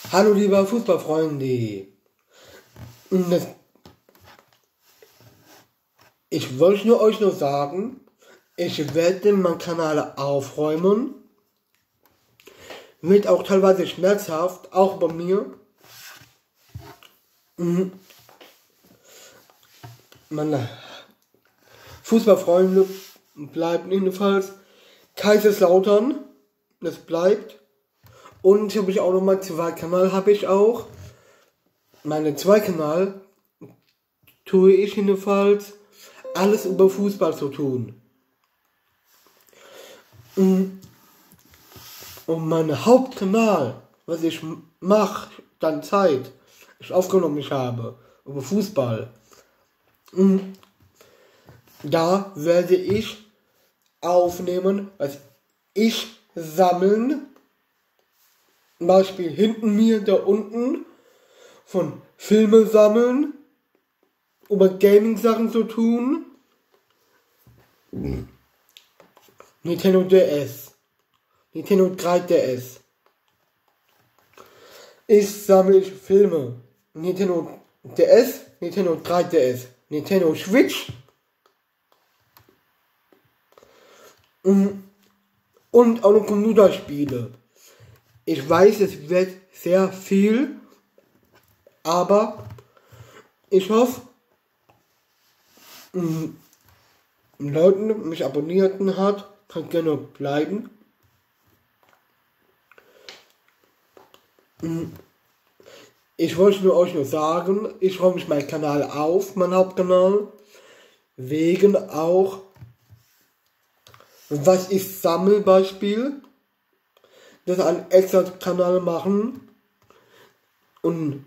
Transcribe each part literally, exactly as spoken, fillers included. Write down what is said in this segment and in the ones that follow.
Hallo lieber Fußballfreunde. Das- Ich wollte nur euch nur sagen, ich werde meinen Kanal aufräumen. Wird auch teilweise schmerzhaft, auch bei mir. Mhm. Meine Fußballfreunde bleiben jedenfalls. Kaiserslautern, das bleibt. Und habe ich auch noch meinen Zweitkanal, habe ich auch. Meinen Zweitkanal tue ich jedenfalls alles über Fußball zu tun. Und mein Hauptkanal, was ich mache, dann Zeit, ich aufgenommen habe, über Fußball, da werde ich aufnehmen, was ich sammeln, zum Beispiel hinten mir, da unten, von Filme sammeln, über Gaming-Sachen zu tun, Nintendo D S, Nintendo drei D S. Ich sammle Filme, Nintendo D S, Nintendo drei D S, Nintendo Switch und auch noch Computerspiele. Ich weiß, es wird sehr viel, aber ich hoffe, Leuten mich abonnierten hat, kann gerne bleiben. Ich wollte nur euch nur sagen, ich räume mich meinen Kanal auf, mein Hauptkanal, wegen auch, was ich sammle, Beispiel, das einen extra Kanal machen und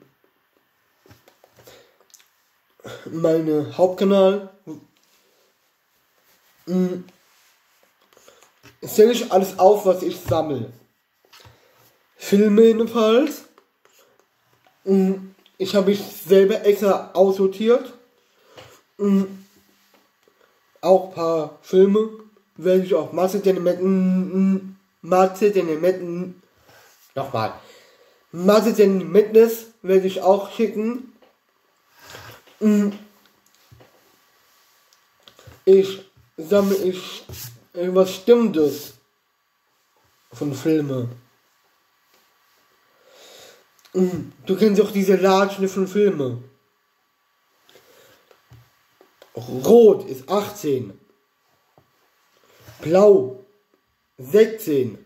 meine Hauptkanal stelle ich alles auf, was ich sammle. Filme jedenfalls. Ich habe mich selber extra aussortiert. Auch ein paar Filme werde ich auch Masse den Masse den nochmal. Masse den Madness werde ich auch schicken. Ich sammle ich was Stimmtes von Filmen. Du kennst auch diese Latschen von Filmen. Rot ist achtzehn. Blau sechzehn.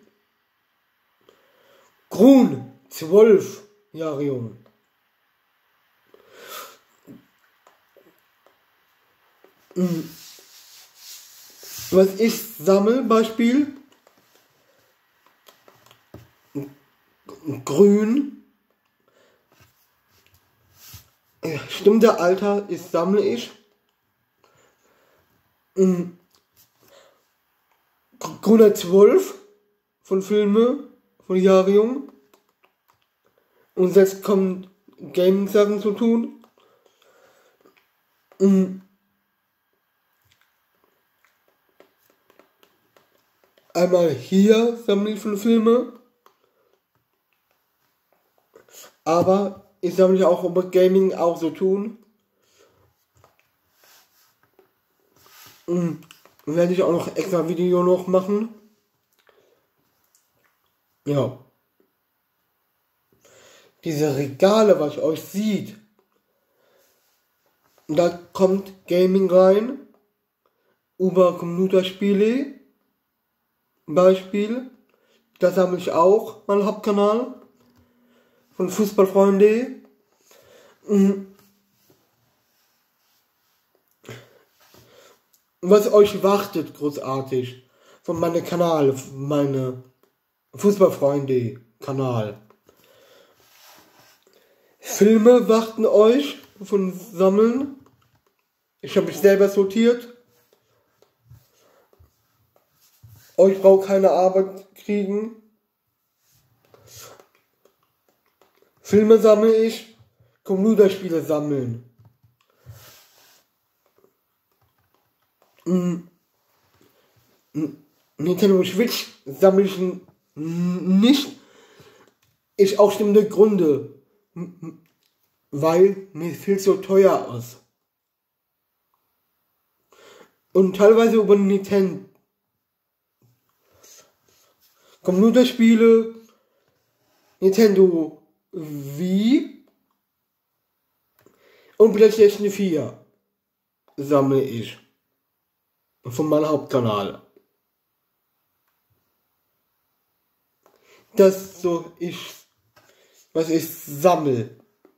Grün zwölf Jahre jung. Was ich sammle, Beispiel Grün. Bestimmte Alter ist sammle ich. Grüner zwölf von Filme von Jahre jung. Und jetzt kommen Gaming-Sachen zu tun. Einmal hier sammle ich von Filme. Aber ich sammle auch über Gaming auch so tun. Und werde ich auch noch extra Video noch machen. Ja. Diese Regale, was euch sieht. Da kommt Gaming rein. Über Computerspiele. Beispiel. Das sammle ich auch, mein Hauptkanal. Von Fußballfreunde. Was euch wartet, großartig. Von meinem Kanal, meine Fußballfreunde Kanal. Filme warten euch von Sammeln. Ich habe mich selber sortiert. Euch braucht keine Arbeit kriegen. Filme sammle ich, Computerspiele sammeln. Nintendo Switch sammle ich nicht. Ich auch bestimmte Gründe, weil mir viel zu teuer ist. Und teilweise über Nintendo Computerspiele, Nintendo Wii und PlayStation vier sammle ich von meinem Hauptkanal. Das so ich, was ich sammle.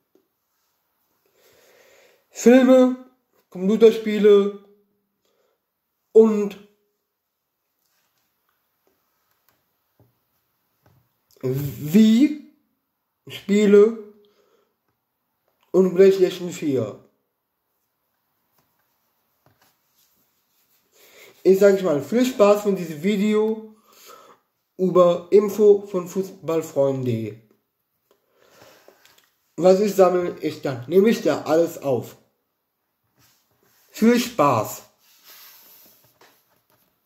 Filme, Computerspiele und Wii Spiele und PlayStation vier. Ich sage mal, viel Spaß mit diesem Video über Info von Fußballfreunde. Was ich sammle, ich dann nehme ich da alles auf. Viel Spaß!